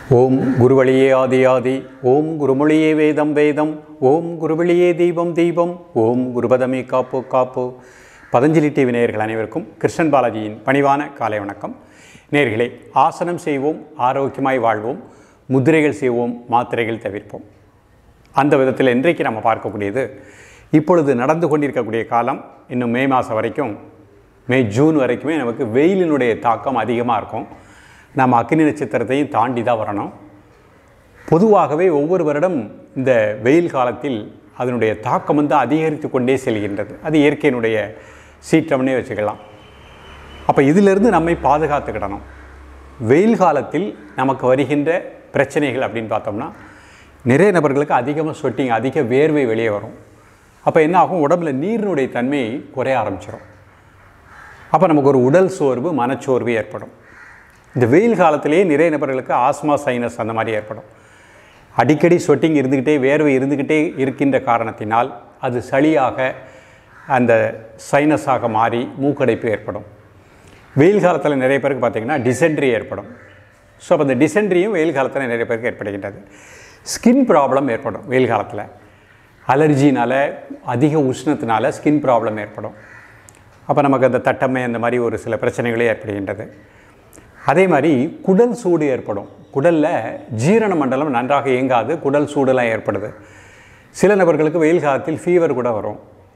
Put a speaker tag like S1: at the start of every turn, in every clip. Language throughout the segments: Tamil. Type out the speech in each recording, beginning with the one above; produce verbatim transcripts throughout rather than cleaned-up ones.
S1: ஓம் குருவழியே ஆதி ஆதி, ஓம் குருமொழியே வேதம் வேதம், ஓம் குருவழியே தீபம் தீபம், ஓம் குருபதமே காப்பு காப்பு. பதஞ்சலி டிவி நேயர்கள் அனைவருக்கும் கிருஷ்ணன் பாலாஜியின் பணிவான காலை வணக்கம். நேயர்களே, ஆசனம் செய்வோம், ஆரோக்கியமாய் வாழ்வோம், முதிரைகள் செய்வோம், மாத்திரைகள் தவிர்ப்போம். அந்த விதத்தில் இன்றைக்கு நம்ம பார்க்கக்கூடியது, இப்பொழுது நடந்து கொண்டிருக்கக்கூடிய காலம் இன்னும் மே மாதம் வரைக்கும், மே ஜூன் வரைக்குமே நமக்கு வெயிலினுடைய தாக்கம் அதிகமாக இருக்கும். நம்ம அக்னி நட்சத்திரத்தையும் தாண்டி தான் வரணும். பொதுவாகவே ஒவ்வொரு வருடம் இந்த வெயில் காலத்தில் அதனுடைய தாக்கம் வந்து அதிகரித்து கொண்டே செல்கின்றது. அது இயற்கையினுடைய சீற்றம்னே வச்சுக்கலாம். அப்போ இதிலிருந்து நம்மை பாதுகாத்துக்கிடணும். வெயில் காலத்தில் நமக்கு வருகின்ற பிரச்சனைகள் அப்படின்னு பார்த்தோம்னா, நிறைய நபர்களுக்கு அதிகமாக ஸ்வெட்டிங், அதிக வேர்வை வெளியே வரும். அப்போ என்ன ஆகும், உடம்புல நீரினுடைய தன்மை குறைய ஆரம்பிச்சிடும். அப்போ நமக்கு ஒரு உடல் சோர்வு, மனச்சோர்வு ஏற்படும். இந்த வெயில் காலத்திலேயே நிறைய நபர்களுக்கு ஆஸ்மா, சைனஸ் அந்த மாதிரி ஏற்படும். அடிக்கடி ஸ்வெட்டிங் இருந்துக்கிட்டே, வேர்வை இருந்துக்கிட்டே இருக்கின்ற காரணத்தினால் அது சளியாக, அந்த சைனஸாக மாறி மூக்கடைப்பு ஏற்படும். வெயில் காலத்தில் நிறைய பேருக்கு பார்த்திங்கன்னா டிசென்ட்ரி ஏற்படும். ஸோ அப்போ இந்த டிசென்ட்ரியும் வெயில் காலத்தில் நிறைய பேருக்கு ஏற்படுகின்றது. ஸ்கின் ப்ராப்ளம் ஏற்படும். வெயில் காலத்தில் அலர்ஜினால், அதிக உஷ்ணத்தினால ஸ்கின் ப்ராப்ளம் ஏற்படும். அப்போ நமக்கு அந்த தட்டமை, அந்த மாதிரி ஒரு சில பிரச்சனைகளே ஏற்படுகின்றது. அதே மாதிரி குடல் சூடு ஏற்படும். குடலில் ஜீரண மண்டலம் நன்றாக இயங்காது, குடல் சூடெல்லாம் ஏற்படுது. சில நபர்களுக்கு வெயில் காலத்தில் ஃபீவர் கூட வரும்.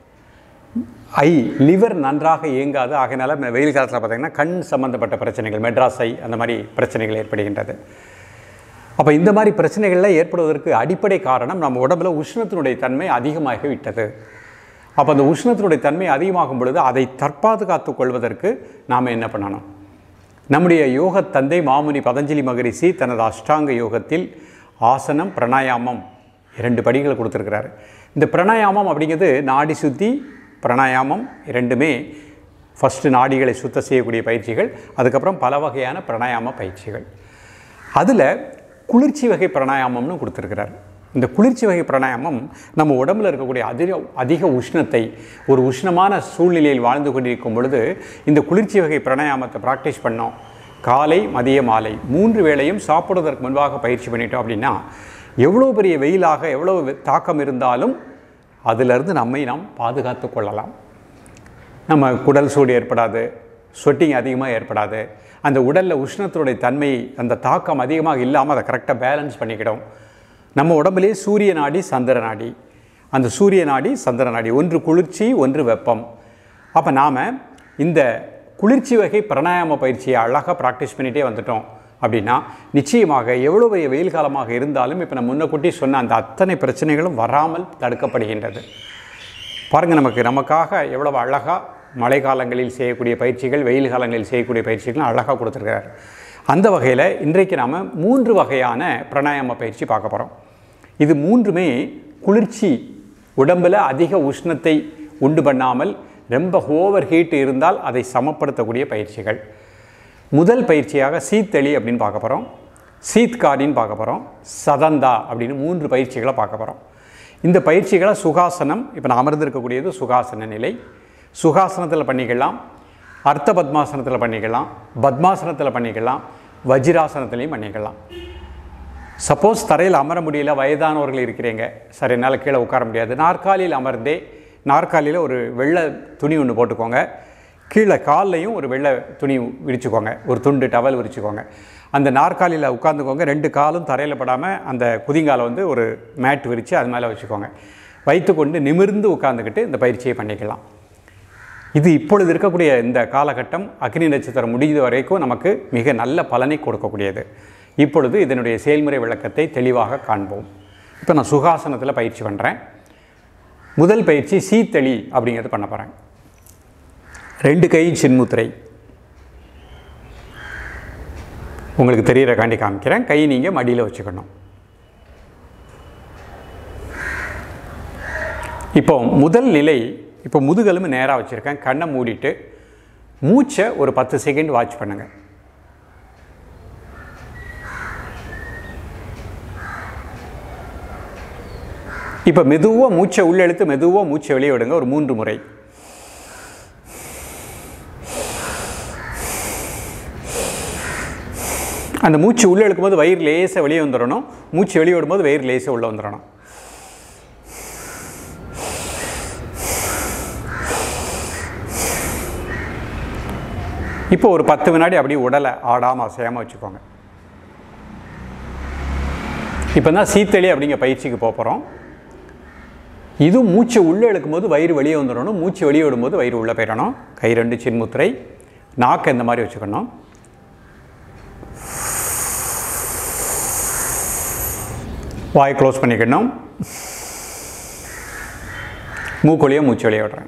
S1: ஐ லிவர் நன்றாக இயங்காது. ஆகையினால வெயில் காலத்தில் பார்த்திங்கன்னா கண் சம்மந்தப்பட்ட பிரச்சனைகள், மெட்ராஸ் ஐ, அந்த மாதிரி பிரச்சனைகள் ஏற்படுகின்றது. அப்போ இந்த மாதிரி பிரச்சனைகள்லாம் ஏற்படுவதற்கு அடிப்படை காரணம், நம்ம உடம்பில் உஷ்ணத்தினுடைய தன்மை அதிகமாக விட்டது. அப்போ அந்த உஷ்ணத்தினுடைய தன்மை அதிகமாகும் பொழுது அதை தற்பாதுகாத்து கொள்வதற்கு நாம் என்ன பண்ணணும்? நம்முடைய யோக தந்தை மாமுனி பதஞ்சலி மகரிஷி தனது அஷ்டாங்க யோகத்தில் ஆசனம், பிராணாயாமம் இரண்டு படிகளை கொடுத்துருக்கிறாரு. இந்த பிராணாயாமம் அப்படிங்கிறது நாடி சுத்தி பிராணாயாமம் இரண்டுமே. ஃபஸ்ட்டு நாடிகளை சுத்தம் செய்யக்கூடிய பயிற்சிகள், அதுக்கப்புறம் பல வகையான பிராணாயாம பயிற்சிகள். அதில் குளிர்ச்சி வகை பிராணாயாமம்னு கொடுத்துருக்கிறார். இந்த குளிர்ச்சி வகை பிராணாயாமம் நம்ம உடம்பில் இருக்கக்கூடிய அதிக அதிக உஷ்ணத்தை, ஒரு உஷ்ணமான சூழ்நிலையில் வாழ்ந்து கொண்டிருக்கும் பொழுது இந்த குளிர்ச்சி வகை பிராணாயாமத்தை ப்ராக்டிஸ் பண்ணோம். காலை, மதிய, மாலை மூன்று வேளையும் சாப்பிடுவதற்கு முன்பாக பயிற்சி பண்ணிட்டோம் அப்படின்னா, எவ்வளோ பெரிய வெயிலாக, எவ்வளோ தாக்கம் இருந்தாலும் அதிலிருந்து நம்மை நாம் பாதுகாத்து கொள்ளலாம். நம்ம குடல் சூடு ஏற்படாது, ஸ்வெட்டிங் அதிகமாக ஏற்படாது. அந்த உடலில் உஷ்ணத்தினுடைய தன்மை, அந்த தாக்கம் அதிகமாக இல்லாமல் அதை கரெக்டாக பேலன்ஸ் பண்ணிக்கிடும். நம்ம உடம்புலே சூரிய நாடி, சந்திர நாடி. அந்த சூரிய நாடி, சந்திர நாடி ஒன்று குளிர்ச்சி, ஒன்று வெப்பம். அப்போ நாம் இந்த குளிர்ச்சி வகை பிராணாயாம பயிற்சியை அழகாக ப்ராக்டிஸ் பண்ணிகிட்டே வந்துட்டோம் அப்படின்னா, நிச்சயமாக எவ்வளோ பெரிய வெயில் காலமாக இருந்தாலும் இப்போ நான் முன்னக்கூட்டி சொன்ன அந்த அத்தனை பிரச்சனைகளும் வராமல் தடுக்கப்படுகின்றது. பாருங்கள், நமக்கு நமக்காக எவ்வளவு அழகாக மழை காலங்களில் செய்யக்கூடிய பயிற்சிகள், வெயில் காலங்களில் செய்யக்கூடிய பயிற்சிகளும் அழகாக கொடுத்துருக்கிறார். அந்த வகையில் இன்றைக்கு நாம் மூன்று வகையான பிராணாயாம பயிற்சி பார்க்க போகிறோம். இது மூன்றுமே குளிர்ச்சி, உடம்பில் அதிக உஷ்ணத்தை உண்டு பண்ணாமல், ரொம்ப ஓவர் ஹீட் இருந்தால் அதை சமப்படுத்தக்கூடிய பயிற்சிகள். முதல் பயிற்சியாக சீத்தளி அப்படின்னு பார்க்க போகிறோம், சீத்காரின்னு பார்க்க போகிறோம், சதந்தா அப்படின்னு மூன்று பயிற்சிகளை பார்க்க போகிறோம். இந்த பயிற்சிகளை சுகாசனம், இப்போ நான் அமர்ந்திருக்கக்கூடியது சுகாசன நிலை. சுகாசனத்தில் பண்ணிக்கலாம், அர்த்த பத்மாசனத்தில் பண்ணிக்கலாம், பத்மாசனத்தில் பண்ணிக்கலாம், வஜ்ராசனத்துலேயும் பண்ணிக்கலாம். சப்போஸ் தரையில் அமர முடியல, வயதானவர்கள் இருக்கிறீங்க, சரி என்னால் கீழே உட்கார முடியாது, நாற்காலியில் அமர்ந்தே, நாற்காலியில் ஒரு வெள்ளை துணி ஒன்று போட்டுக்கோங்க, கீழே கால்லையும் ஒரு வெள்ளை துணி விரிச்சுக்கோங்க, ஒரு துண்டு டவல் விரிச்சுக்கோங்க. அந்த நாற்காலியில் உட்காந்துக்கோங்க, ரெண்டு காலும் தரையில் படாமல் அந்த குதிங்காலை வந்து ஒரு மேட் விரித்து அது மேலே வச்சுக்கோங்க. வைத்துக்கொண்டு நிமிர்ந்து உட்காந்துக்கிட்டு இந்த பயிற்சியை பண்ணிக்கலாம். இது இப்பொழுது இருக்கக்கூடிய இந்த காலகட்டம், அக்னி நட்சத்திரம் முடிந்த வரைக்கும் நமக்கு மிக நல்ல பலனை கொடுக்கக்கூடியது. இப்பொழுது இதனுடைய செயல்முறை விளக்கத்தை தெளிவாக காண்போம். இப்போ நான் சுகாசனத்தில் பயிற்சி பண்ணுறேன். முதல் பயிற்சி சீத்தளி அப்படிங்கிறது பண்ண போகிறேன். ரெண்டு கை சின்முத்திரை உங்களுக்கு தெரியறக்காண்டி காமிக்கிறேன். கை நீங்கள் மடியில் வச்சுக்கணும். இப்போ முதல் நிலை, இப்போ முதுகெலும்பு நேராக வச்சுருக்கேன், கண்ணை மூடிட்டு மூச்சை ஒரு பத்து செகண்ட் வாட்ச் பண்ணுங்கள். இப்போ மெதுவாக மூச்சை உள்ள இழுத்து மெதுவாக மூச்சை வெளியே விடுங்க, ஒரு மூன்று முறை. அந்த மூச்சு உள்ளே இழுக்கும்போது வயிறு லேசாக வெளியே வந்துடணும், மூச்சு வெளியே விடும்போது வயிறு லேசாக உள்ளே வந்துடணும். இப்போ ஒரு பத்து வினாடி அப்படியே உடலை ஆடாமல் அசையாமல் வச்சுக்கோங்க. இப்போ தான் சீத்தளி அப்படிங்கிற பயிற்சிக்கு போக போகிறோம். இதுவும் மூச்சு உள்ளே இழுக்கும்போது வயிறு வெளியே வந்துடணும், மூச்சு வெளியே விடும்போது வயிறு உள்ளே போயிடணும். கை ரெண்டு சின்முத்திரை, நாக்கு இந்த மாதிரி வச்சுக்கணும். வாய் க்ளோஸ் பண்ணிக்கணும். மூக்குழியை மூச்சு வெளியே விடுறேன்.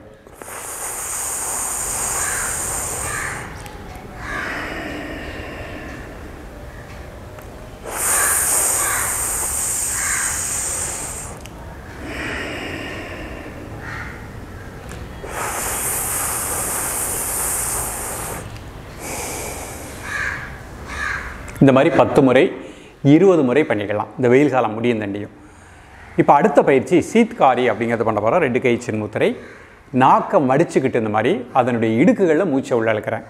S1: இந்த மாதிரி பத்து முறை இருபது முறை பண்ணிக்கலாம், இந்த வெயில் காலம் முடியும் தண்டியும். இப்போ அடுத்த பயிற்சி சீத்காரி அப்படிங்கிறது பண்ண போகிறோம். ரெண்டு கை சின்முத்திரை, நாக்கை மடிச்சுக்கிட்டு இந்த மாதிரி அதனுடைய இடுக்குகளில் மூச்சை உள்ள இழுக்கிறேன்.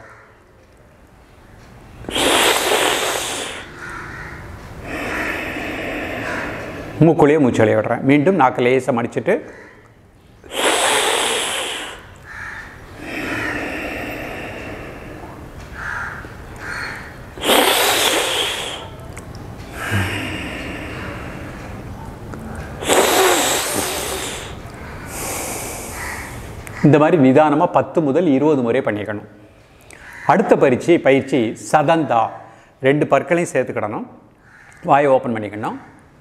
S1: மூக்குள்ளேயே மூச்சு வெளியே விடுறேன். மீண்டும் நாக்கு லேசாக மடிச்சுட்டு இந்த மாதிரி நிதானமாக பத்து முதல் இருபது முறை பண்ணிக்கணும். அடுத்த பயிற்சி பயிற்சி சதந்தா. ரெண்டு பற்களையும் சேர்த்துக்கிடணும், வாயை ஓப்பன் பண்ணிக்கணும்.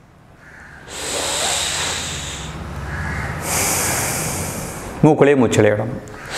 S1: மூக்குள்ளே மூச்சலை விடணும்.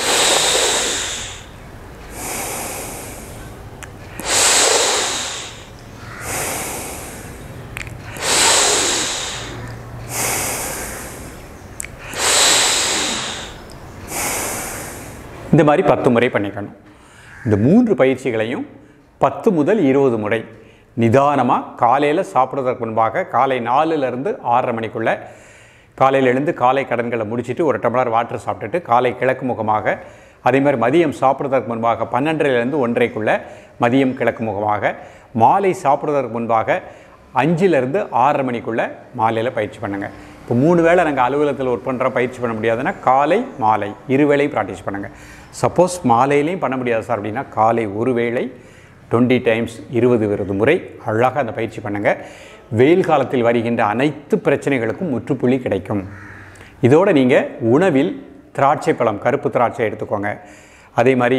S1: இந்த மாதிரி பத்து முறை பண்ணிக்கணும். இந்த மூன்று பயிற்சிகளையும் பத்து முதல் இருபது முறை நிதானமாக காலையில் சாப்பிட்றதுக்கு முன்பாக காலை நாலுலேருந்து ஆறரை மணிக்குள்ளே காலையில் எழுந்து காலை கடன்களை முடிச்சுட்டு ஒரு டம்ளர் வாட்டர் சாப்பிட்டுட்டு காலை கிழக்கு முகமாக, அதே மாதிரி மதியம் சாப்பிட்றதுக்கு முன்பாக பன்னெண்டுலேருந்து ஒன்றைக்குள்ளே மதியம் கிழக்கு முகமாக, மாலை சாப்பிட்றதுக்கு முன்பாக அஞ்சுலேருந்து ஆறரை மணிக்குள்ளே மாலையில் பயிற்சி பண்ணுங்கள். இப்போ மூணு வேளை நாங்கள் அலுவலகத்தில் ஒர்க் பண்ணுற பயிற்சி பண்ண முடியாதுன்னா காலை மாலை இருவேளை ப்ராக்டிஸ் பண்ணுங்கள். சப்போஸ் மாலையிலையும் பண்ண முடியாது சார் அப்படின்னா காலை ஒரு வேளை டுவெண்ட்டி டைம்ஸ் இருபது இருபது முறை அழகாக அந்த பயிற்சி பண்ணுங்கள். வெயில் காலத்தில் வருகின்ற அனைத்து பிரச்சனைகளுக்கும் முற்றுப்புள்ளி கிடைக்கும். இதோடு நீங்கள் உணவில் திராட்சை பழம், கருப்பு திராட்சை எடுத்துக்கோங்க. அதே மாதிரி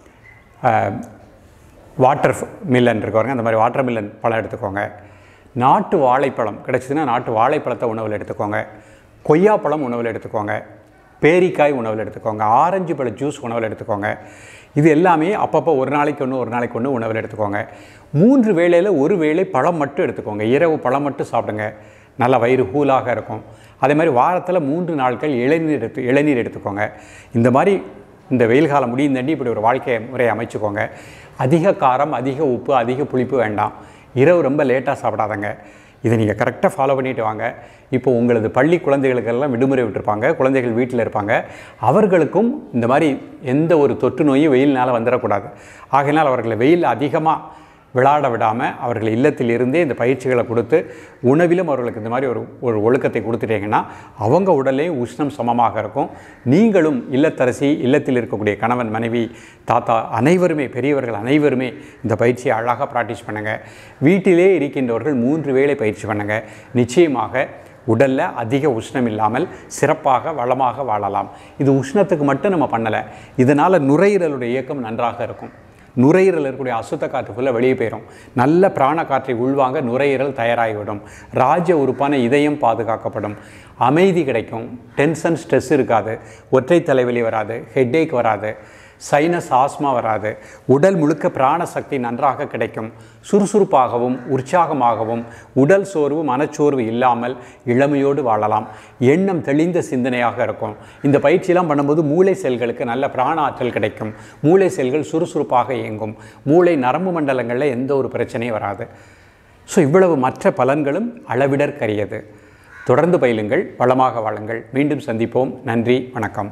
S1: வாட்டர் மில்லன் இருக்குவாங்க, அந்த மாதிரி வாட்டர் மில்லன் பழம் எடுத்துக்கோங்க. நாட்டு வாழைப்பழம் கிடச்சிதுன்னா நாட்டு வாழைப்பழத்தை உணவில் எடுத்துக்கோங்க. கொய்யாப்பழம் உணவில் எடுத்துக்கோங்க. பேரிக்காய் உணவில் எடுத்துக்கோங்க. ஆரஞ்சு பழ ஜூஸ் உணவில் எடுத்துக்கோங்க. இது எல்லாமே அப்பப்போ ஒரு நாளைக்கு ஒன்று ஒரு நாளைக்கு ஒன்று உணவில் எடுத்துக்கோங்க. மூன்று வேளையில் ஒரு வேளை பழம் மட்டும் எடுத்துக்கோங்க. இரவு பழம் மட்டும் சாப்பிடுங்க, நல்லா வயிறு கூலாக இருக்கும். அதே மாதிரி வாரத்தில் மூன்று நாட்கள் இளநீர் எடுத்து இளநீர் எடுத்துக்கோங்க. இந்த மாதிரி இந்த வெயில் காலம் முடியும் தாண்டி இப்படி ஒரு வாழ்க்கை முறையை அமைச்சுக்கோங்க. அதிக காரம், அதிக உப்பு, அதிக புளிப்பு வேண்டாம். இரவு ரொம்ப லேட்டாக சாப்பிடாதங்க. இதை நீங்கள் கரெக்டாக ஃபாலோ பண்ணிட்டு வாங்க. இப்போ உங்களது பள்ளி குழந்தைகளுக்கெல்லாம் விடுமுறை விட்டுருப்பாங்க, குழந்தைகள் வீட்டில் இருப்பாங்க. அவர்களுக்கும் இந்த மாதிரி எந்த ஒரு தொற்று நோயும் வெயில்னால் வந்துடக்கூடாது. ஆகையினால் அவர்களை வெயில் அதிகமாக விளையாட விடாமல் அவர்கள் இல்லத்தில் இருந்தே இந்த பயிற்சிகளை கொடுத்து உணவிலும் அவர்களுக்கு இந்த மாதிரி ஒரு ஒரு ஒழுக்கத்தை கொடுத்துட்டீங்கன்னா அவங்க உடலே உஷ்ணம் சமமாக இருக்கும். நீங்களும் இல்லத்தரசி, இல்லத்தில் இருக்கக்கூடிய கணவன், மனைவி, தாத்தா அனைவருமே, பெரியவர்கள் அனைவருமே இந்த பயிற்சியை அழகாக ப்ராக்டிஸ் பண்ணுங்கள். வீட்டிலே இருக்கின்றவர்கள் மூன்று வேளை பயிற்சி பண்ணுங்கள். நிச்சயமாக உடலில் அதிக உஷ்ணம் இல்லாமல் சிறப்பாக வளமாக வாழலாம். இது உஷ்ணத்துக்கு மட்டும் நம்ம பண்ணலை, இதனால் நுரையீரலுடைய இயக்கம் நன்றாக இருக்கும். நுரையீரல் இருக்கக்கூடிய அசுத்த காற்று ஃபுல்லாக வெளியே போயிடும். நல்ல பிராண காற்றை உள்வாங்க நுரையீரல் தயாராகிவிடும். ராஜ உறுப்பான இதயம் பாதுகாக்கப்படும். அமைதி கிடைக்கும். டென்ஷன், ஸ்ட்ரெஸ் இருக்காது. ஒற்றை தலைவலி வராது. ஹெட்டேக் வராது. சைனஸ், ஆஸ்மா வராது. உடல் முழுக்க பிராண சக்தி நன்றாக கிடைக்கும். சுறுசுறுப்பாகவும் உற்சாகமாகவும் உடல் சோர்வு, மனச்சோர்வு இல்லாமல் இளமையோடு வாழலாம். எண்ணம் தெளிந்த சிந்தனையாக இருக்கும். இந்த பயிற்சியெல்லாம் பண்ணும்போது மூளை செல்களுக்கு நல்ல பிராண ஆற்றல் கிடைக்கும். மூளை செல்கள் சுறுசுறுப்பாக இயங்கும். மூளை நரம்பு மண்டலங்களில் எந்த ஒரு பிரச்சனையும் வராது. ஸோ இவ்வளவு மற்ற பலன்களும் அளவிடற்கரியது. தொடர்ந்து பயிலுங்கள், வளமாக வாழுங்கள். மீண்டும் சந்திப்போம். நன்றி, வணக்கம்.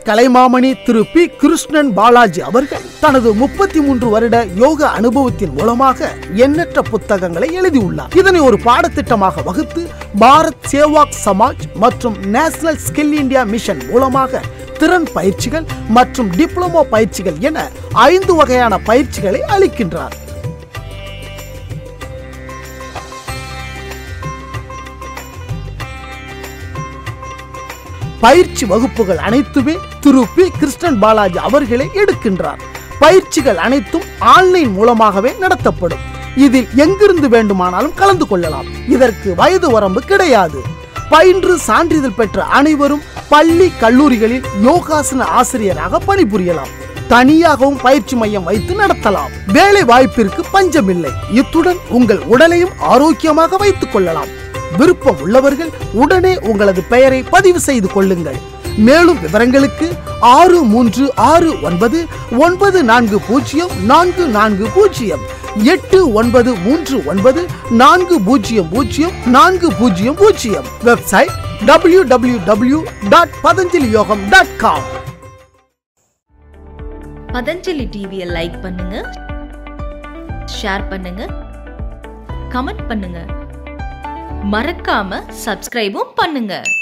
S2: கலைமாமணி திரு பி கிருஷ்ணன் பாலாஜி அவர்கள் தனது முப்பத்தி மூன்று வருட யோக அனுபவத்தின் மூலமாக எண்ணற்ற புத்தகங்களை எழுதியுள்ளார். இதனை ஒரு பாடத்திட்டமாக வகுத்து பாரத் சேவாக் சமாஜ் மற்றும் நேஷனல் ஸ்கில் இந்தியா மிஷன் மூலமாக திறன் பயிற்சிகள் மற்றும் டிப்ளமோ பயிற்சிகள் என ஐந்து வகையான பயிற்சிகளை அளிக்கின்றார். பயிற்சி வகுப்புகள் அனைத்துமே திரு பி கிருஷ்ணன் பாலாஜி அவர்களே எடுக்கின்றார். பயிற்சிகள் அனைத்தும் ஆன்லைன் மூலமாகவே நடத்தப்படும். இதில் எங்கிருந்து வேண்டுமானாலும் கலந்து கொள்ளலாம். இதற்கு வயது வரம்பு கிடையாது. பயின்று சான்றிதழ் பெற்ற அனைவரும் பள்ளி கல்லூரிகளில் யோகாசன ஆசிரியராக பணிபுரியலாம். தனியாகவும் பயிற்சி மையம் வைத்து நடத்தலாம். வேலை வாய்ப்பிற்கு பஞ்சமில்லை. இத்துடன் உங்கள் உடலையும் ஆரோக்கியமாக வைத்துக் கொள்ளலாம். விருப்பம் உள்ளவர்கள் உடனே உங்களது பெயரை பதிவு செய்து கொள்ளுங்கள். மேலும் விவரங்களுக்கு ஆறு மூன்று ஆறு ஒன்பது ஒன்பது நான்கு பூஜ்ஜியம் நான்கு நான்கு பூஜ்ஜியம் எட்டு ஒன்பது மூன்று ஒன்பது நான்கு பூஜ்ஜியம் பூஜ்ஜியம் நான்கு பூஜ்ஜியம் பூஜ்ஜியம். Website W W W dot Patanjali Yogam dot com.
S3: Patanjali டிவியை லைக் பண்ணுங்க, ஷேர் பண்ணுங்க, கமெண்ட் பண்ணுங்க, மறக்காம சப்ஸ்கிரைபும் பண்ணுங்க.